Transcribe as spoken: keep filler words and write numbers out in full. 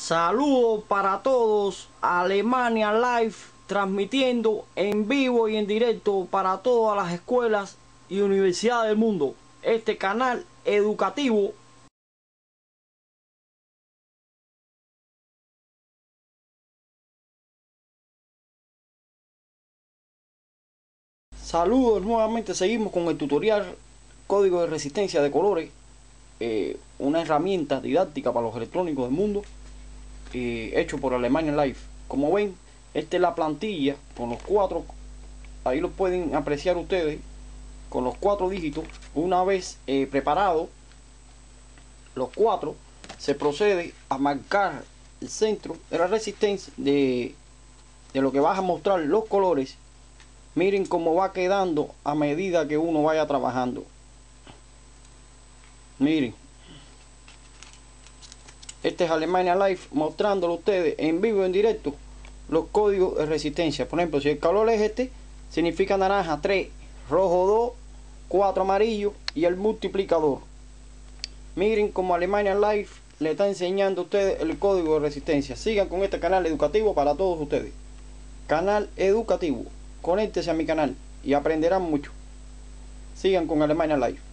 Saludos para todos, Alemania Live, transmitiendo en vivo y en directo para todas las escuelas y universidades del mundo. Este canal educativo Saludos nuevamente, seguimos con el tutorial Código de Resistencia de Colores, eh, una herramienta didáctica para los electrónicos del mundo, eh, hecho por Alemania Live. Como ven, esta es la plantilla con los cuatro, ahí lo pueden apreciar ustedes, con los cuatro dígitos. Una vez eh, preparado los cuatro, se procede a marcar el centro de la resistencia de, de lo que vas a mostrar los colores. Miren cómo va quedando a medida que uno vaya trabajando. Miren, este es Alemania Live mostrándolo a ustedes en vivo, en directo, los códigos de resistencia. Por ejemplo, si el color es este, significa naranja tres, rojo dos, cuatro amarillo y el multiplicador. Miren cómo Alemania Live le está enseñando a ustedes el código de resistencia. Sigan con este canal educativo para todos ustedes. Canal educativo. Conéctese a mi canal y aprenderán mucho. Sigan con Alemania Live.